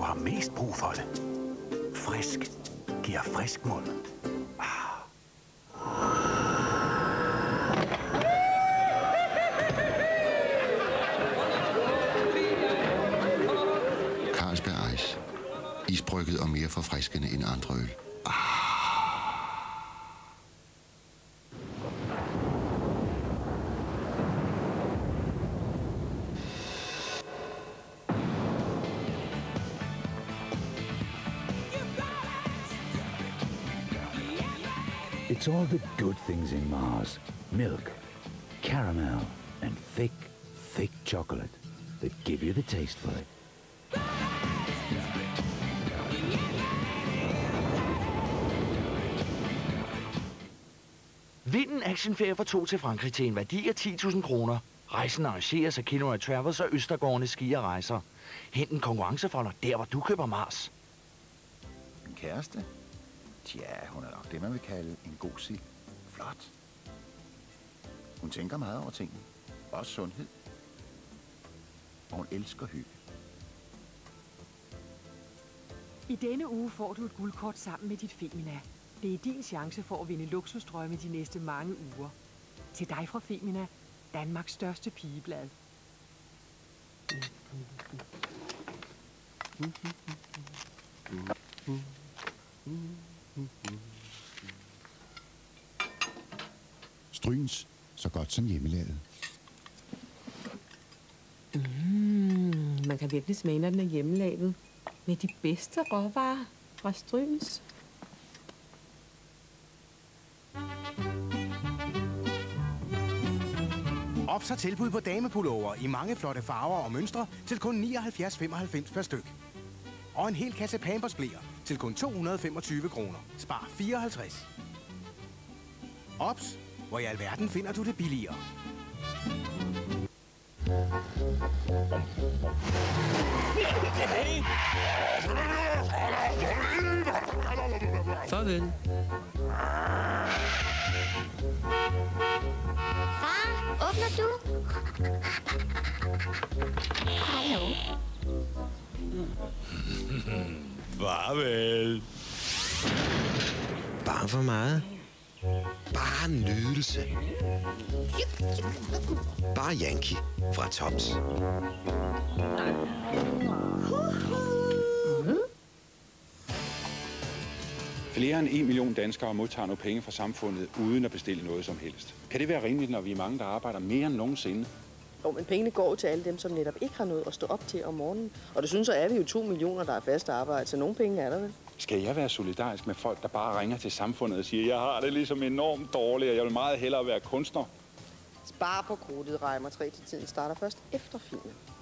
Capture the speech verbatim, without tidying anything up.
har mest brug for det. Frisk giver frisk mund. Carlsberg Ice. Isbrygget og mere forfriskende end andre øl. It's all the good things in Mars. Milk, caramel, and thick, thick chocolate that give you the taste for it. Vind en actionferie for to til Frankrig til en værdi af ti tusind kroner. Rejsen arrangeres af Kilroy Travels og Østergårdene Ski og Rejser. Hent en konkurrencefolder der, hvor du køber Mars. En kæreste? Tja, hun er nok det, man vil kalde en god sild. Flot. Hun tænker meget over tingene. Også sundhed. Og hun elsker hygge. I denne uge får du et guldkort sammen med dit Femina. Det er din chance for at vinde luksusdrømme de næste mange uger. Til dig fra Femina, Danmarks største pigeblad. Strygens, så godt som hjemmelavet. Mm, man kan virkelig smage, når den er hjemmelavet. Med de bedste råvarer fra Strygens. Ops har tilbud på damepullover i mange flotte farver og mønstre til kun nioghalvfjerds komma femoghalvfems per styk. Og en hel kasse Pampers-bleer til kun to hundrede og femogtyve kroner. Spar fireoghalvtreds. Ops, hvor i alverden finder du det billigere? Farvel. Far, åbner du? Hallo? Farvel. Bare for meget. Bare nydelse. Bare Yankee fra Tops. Flere end en million danskere modtager nu penge fra samfundet uden at bestille noget som helst. Kan det være rimeligt, når vi er mange, der arbejder mere end nogensinde? Jo, men pengene går til alle dem, som netop ikke har noget at stå op til om morgenen. Og det synes jeg, er vi jo to millioner, der er fast arbejde, så nogle penge er der vel. Skal jeg være solidarisk med folk, der bare ringer til samfundet og siger, jeg har det ligesom enormt dårligt, og jeg vil meget hellere være kunstner? Spar på krudtet, Reimer. tre til tiden starter først efter filmen.